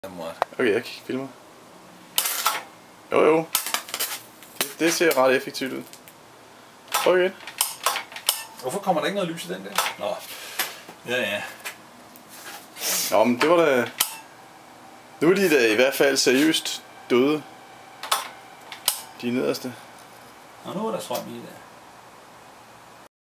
Okay, jeg filmer. Jo. Det ser ret effektivt ud. Prøv igen. Hvorfor kommer der ikke noget lys i den der? Nå. Ja. Nå, men det var da... Nu er de da i hvert fald seriøst døde. De nederste. Nå, nu er der strøm i det.